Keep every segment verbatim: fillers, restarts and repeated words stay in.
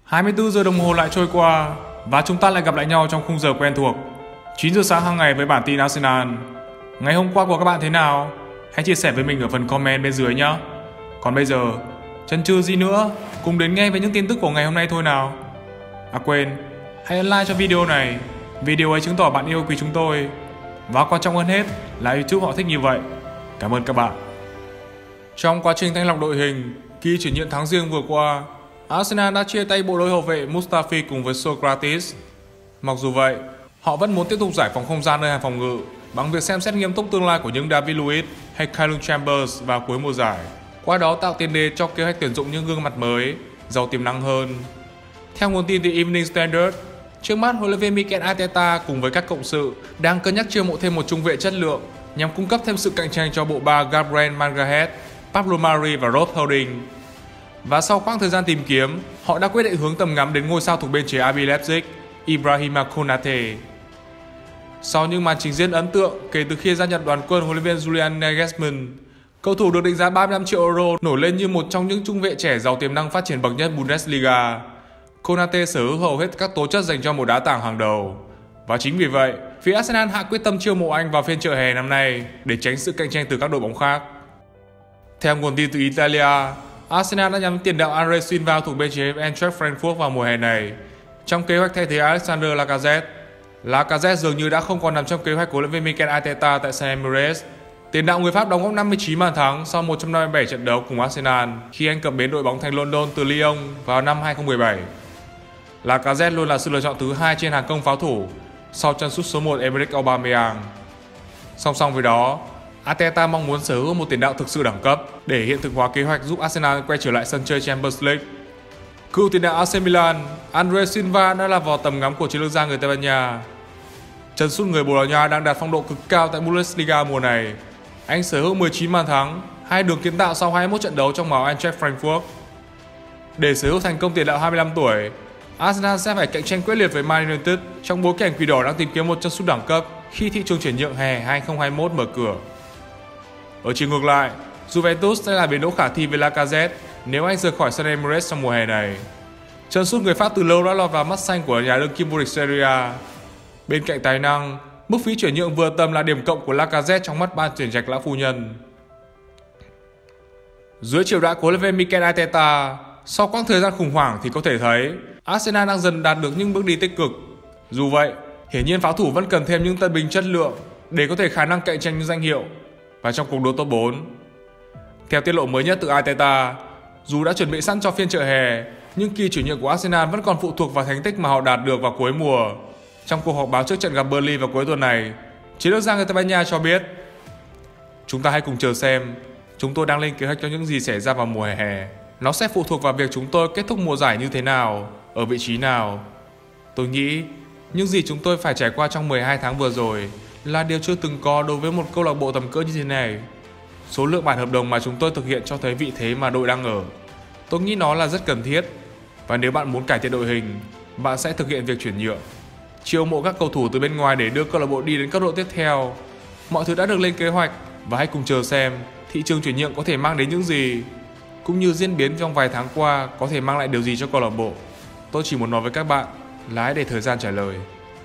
hai mươi tư giờ đồng hồ lại trôi qua và chúng ta lại gặp lại nhau trong khung giờ quen thuộc, chín giờ sáng hàng ngày với bản tin Arsenal. Ngày hôm qua của các bạn thế nào? Hãy chia sẻ với mình ở phần comment bên dưới nhé. Còn bây giờ, chần chừ gì nữa, cùng đến nghe về những tin tức của ngày hôm nay thôi nào. À quên, hãy ấn like cho video này, video ấy chứng tỏ bạn yêu quý chúng tôi. Và quan trọng hơn hết là YouTube họ thích như vậy. Cảm ơn các bạn. Trong quá trình thanh lọc đội hình, kỳ chuyển nhượng tháng Giêng vừa qua, Arsenal đã chia tay bộ đôi hậu vệ Mustafi cùng với Sokratis. Mặc dù vậy, họ vẫn muốn tiếp tục giải phóng không gian nơi hàng phòng ngự bằng việc xem xét nghiêm túc tương lai của những David Luiz hay Callum Chambers vào cuối mùa giải, qua đó tạo tiền đề cho kế hoạch tuyển dụng những gương mặt mới, giàu tiềm năng hơn. Theo nguồn tin từ Evening Standard, trước mắt huấn luyện viên Mikel Arteta cùng với các cộng sự đang cân nhắc chiêu mộ thêm một trung vệ chất lượng nhằm cung cấp thêm sự cạnh tranh cho bộ ba Gabriel Magalhaes, Pablo Mari và Rob Holding. Và sau quãng thời gian tìm kiếm, họ đã quyết định hướng tầm ngắm đến ngôi sao thuộc bên chế rờ bê Leipzig, Ibrahima Konate. Sau những màn trình diễn ấn tượng kể từ khi gia nhập đoàn quân huấn luyện viên Julian Nagelsmann, cầu thủ được định giá ba mươi lăm triệu euro nổi lên như một trong những trung vệ trẻ giàu tiềm năng phát triển bậc nhất Bundesliga. Konate sở hữu hầu hết các tố chất dành cho một đá tảng hàng đầu. Và chính vì vậy, phía Arsenal hạ quyết tâm chiêu mộ anh vào phiên chợ hè năm nay để tránh sự cạnh tranh từ các đội bóng khác. Theo nguồn tin từ Italia, Arsenal đã nhắm tiền đạo Andre Silva thuộc bên chế Eintracht Frankfurt vào mùa hè này, trong kế hoạch thay thế Alexander Lacazette. Lacazette dường như đã không còn nằm trong kế hoạch của huấn luyện viên Mikel Arteta tại St Emirates. Tiền đạo người Pháp đóng góp năm mươi chín bàn thắng sau một trăm năm mươi bảy trận đấu cùng Arsenal khi anh cập bến đội bóng thành London từ Lyon vào năm hai không một bảy. Lacazette luôn là sự lựa chọn thứ hai trên hàng công pháo thủ sau chân sút số một Emerick Aubameyang. Song song với đó, Arteta mong muốn sở hữu một tiền đạo thực sự đẳng cấp để hiện thực hóa kế hoạch giúp Arsenal quay trở lại sân chơi Champions League. Cựu tiền đạo a xê Milan, Andre Silva đã là vào tầm ngắm của chiến lược gia người Tây Ban Nha. Chân sút người Bồ Đào Nha đang đạt phong độ cực cao tại Bundesliga mùa này. Anh sở hữu mười chín bàn thắng, hai đường kiến tạo sau hai mươi mốt trận đấu trong màu Eintracht Frankfurt. Để sở hữu thành công tiền đạo hai mươi lăm tuổi, Arsenal sẽ phải cạnh tranh quyết liệt với Man United trong bối cảnh Quỷ Đỏ đang tìm kiếm một chân sút đẳng cấp khi thị trường chuyển nhượng hè hai không hai mốt mở cửa. Ở chiều ngược lại, Juventus sẽ là bến đỗ khả thi với Lacazette nếu anh rời khỏi sân Emirates trong mùa hè này. Chân sút người Pháp từ lâu đã lọt vào mắt xanh của nhà đương kim vô địch Serie A. Bên cạnh tài năng, mức phí chuyển nhượng vừa tầm là điểm cộng của Lacazette trong mắt ban tuyển trạch lão phu nhân. Dưới triều đại của huấn luyện viên Mikel Arteta, sau quãng thời gian khủng hoảng thì có thể thấy Arsenal đang dần đạt được những bước đi tích cực. Dù vậy, hiển nhiên pháo thủ vẫn cần thêm những tân binh chất lượng để có thể khả năng cạnh tranh những danh hiệu và trong cuộc đua top bốn. Theo tiết lộ mới nhất từ Arteta, dù đã chuẩn bị sẵn cho phiên chợ hè, nhưng kỳ chuyển nhượng của Arsenal vẫn còn phụ thuộc vào thành tích mà họ đạt được vào cuối mùa. Trong cuộc họp báo trước trận gặp Burnley vào cuối tuần này, chiến lược gia người Tây Ban Nha cho biết: "Chúng ta hãy cùng chờ xem, chúng tôi đang lên kế hoạch cho những gì xảy ra vào mùa hè. Nó sẽ phụ thuộc vào việc chúng tôi kết thúc mùa giải như thế nào, ở vị trí nào. Tôi nghĩ những gì chúng tôi phải trải qua trong mười hai tháng vừa rồi là điều chưa từng có đối với một câu lạc bộ tầm cỡ như thế này. Số lượng bản hợp đồng mà chúng tôi thực hiện cho thấy vị thế mà đội đang ở. Tôi nghĩ nó là rất cần thiết. Và nếu bạn muốn cải thiện đội hình, bạn sẽ thực hiện việc chuyển nhượng, chiêu mộ các cầu thủ từ bên ngoài để đưa câu lạc bộ đi đến cấp độ tiếp theo. Mọi thứ đã được lên kế hoạch và hãy cùng chờ xem thị trường chuyển nhượng có thể mang đến những gì, cũng như diễn biến trong vài tháng qua có thể mang lại điều gì cho câu lạc bộ. Tôi chỉ muốn nói với các bạn là hãy để thời gian trả lời."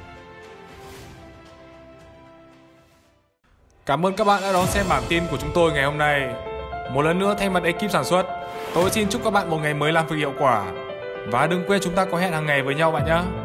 Cảm ơn các bạn đã đón xem bản tin của chúng tôi ngày hôm nay. Một lần nữa thay mặt ekip sản xuất, tôi xin chúc các bạn một ngày mới làm việc hiệu quả. Và đừng quên chúng ta có hẹn hàng ngày với nhau bạn nhé.